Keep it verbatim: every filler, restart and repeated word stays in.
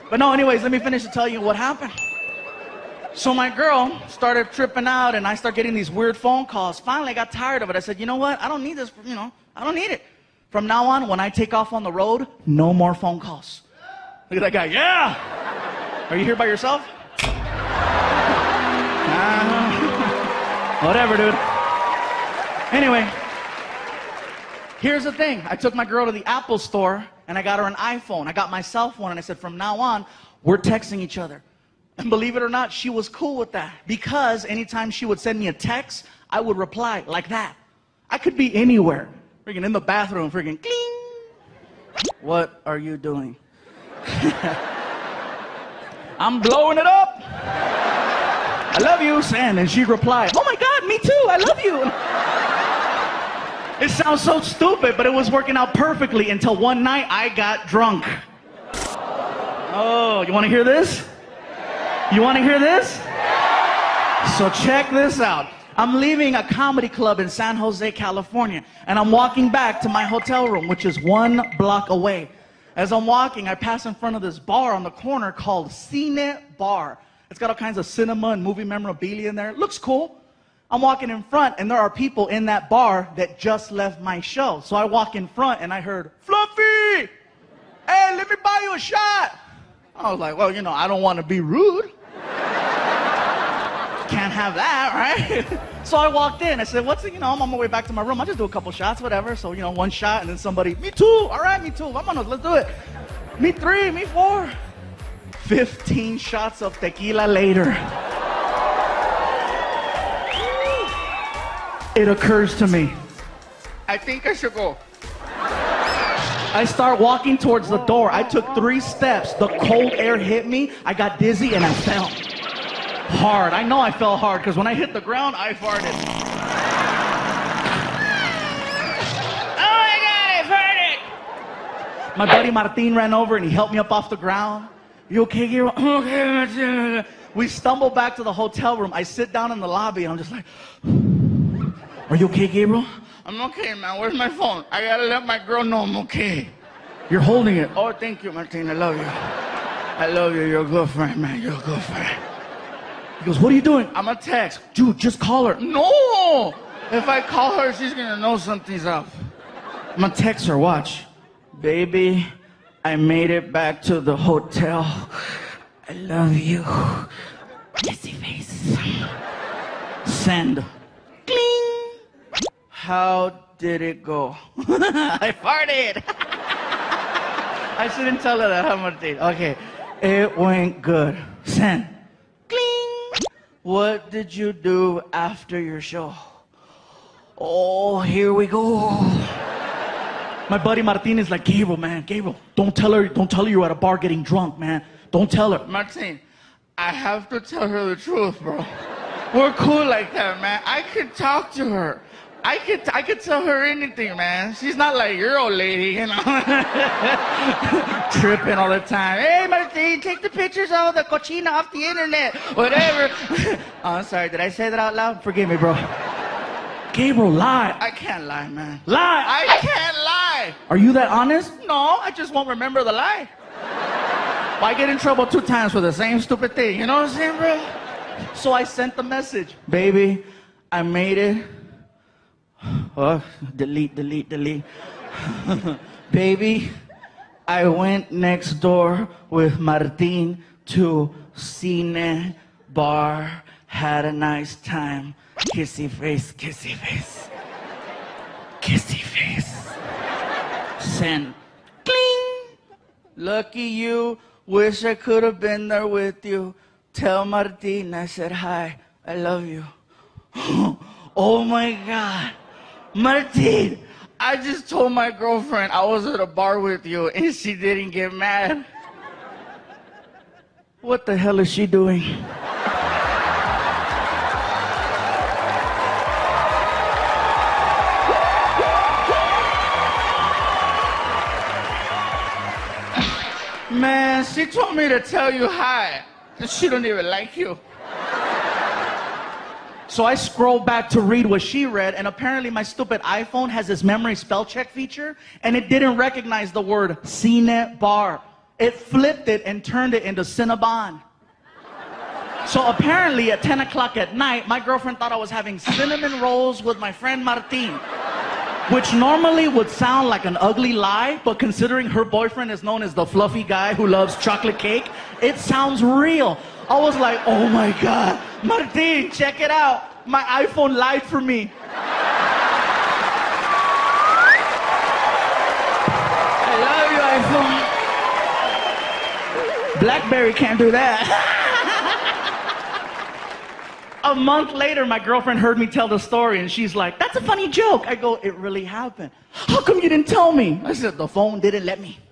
But no, anyways, let me finish to tell you what happened. So my girl started tripping out, and I started getting these weird phone calls. Finally, I got tired of it. I said, you know what? I don't need this, you know, I don't need it. From now on, when I take off on the road, no more phone calls. Look at that guy. Yeah! Are you here by yourself? Uh, whatever, dude. Anyway, here's the thing. I took my girl to the Apple store, and I got her an iPhone. I got my cell phone, and I said, from now on, we're texting each other. And believe it or not, she was cool with that. Because anytime she would send me a text, I would reply like that. I could be anywhere. Freaking in the bathroom, freaking cling. What are you doing? I'm blowing it up. I love you, Sam. And she replied, oh my God, me too, I love you. It sounds so stupid, but it was working out perfectly until one night I got drunk. Oh, you want to hear this? You want to hear this? So check this out. I'm leaving a comedy club in San Jose, California, and I'm walking back to my hotel room, which is one block away. As I'm walking, I pass in front of this bar on the corner called Cine Bar. It's got all kinds of cinema and movie memorabilia in there. It looks cool. I'm walking in front, and there are people in that bar that just left my show. So I walk in front, and I heard, Fluffy! Hey, let me buy you a shot! I was like, well, you know, I don't want to be rude. Can't have that, right? So I walked in. I said, what's it? You know, I'm on my way back to my room. I'll just do a couple shots, whatever. So, you know, one shot, and then somebody, me too. All right, me too. Vámonos, let's do it. Me three, me four. fifteen shots of tequila later. It occurs to me, I think I should go. I start walking towards the door. I took three steps. The cold air hit me. I got dizzy and I fell hard. I know I fell hard because when I hit the ground, I farted. Oh my God, I farted! My buddy Martin ran over and he helped me up off the ground. You okay, Gabriel? Okay, Martin. We stumble back to the hotel room. I sit down in the lobby and I'm just like, are you okay, Gabriel? I'm okay, man. Where's my phone? I gotta let my girl know I'm okay. You're holding it. Oh, thank you, Martin. I love you. I love you. You're a good friend, man. You're a good friend. He goes, what are you doing? I'm a text. Dude, just call her. No! If I call her, she's gonna know something's up. I'm gonna text her. Watch. Baby, I made it back to the hotel. I love you. Kissy face. Send. Cling. How did it go? I farted. I shouldn't tell her that, huh, Martin? Okay. It went good. Send. Cling. What did you do after your show? Oh, here we go. My buddy Martin is like, Gabriel, man, Gabriel, don't tell her, don't tell her you're at a bar getting drunk, man. Don't tell her. Martin, I have to tell her the truth, bro. We're cool like that, man. I could talk to her. I could, I could tell her anything, man. She's not like your old lady, you know. Tripping all the time. Hey, Martin, take the pictures of the cochina off the internet. Whatever. Oh, I'm sorry. Did I say that out loud? Forgive me, bro. Gabriel, lie. I can't lie, man. Lie. I can't lie. Are you that honest? No, I just won't remember the lie. Why get in trouble two times for the same stupid thing? You know what I'm saying, bro? So I sent the message. Baby, I made it. Oh, delete, delete, delete. Baby, I went next door with Martin to Cine Bar. Had a nice time. Kissy face, kissy face. Kissy face. Send. Cling. Lucky you. Wish I could have been there with you. Tell Martin I said hi. I love you. Oh my God. Martin, I just told my girlfriend I was at a bar with you and she didn't get mad. What the hell is she doing? Man, she told me to tell you hi. She don't even like you. So I scrolled back to read what she read, and apparently my stupid iPhone has this memory spell check feature, and it didn't recognize the word Cine Bar. It flipped it and turned it into Cinnabon. So apparently at ten o'clock at night, my girlfriend thought I was having cinnamon rolls with my friend Martin, which normally would sound like an ugly lie, but considering her boyfriend is known as the fluffy guy who loves chocolate cake, it sounds real. I was like, oh my God, Martin, check it out. My iPhone lied for me. I love you, iPhone. BlackBerry can't do that. A month later, my girlfriend heard me tell the story, and she's like, that's a funny joke. I go, it really happened. How come you didn't tell me? I said, the phone didn't let me.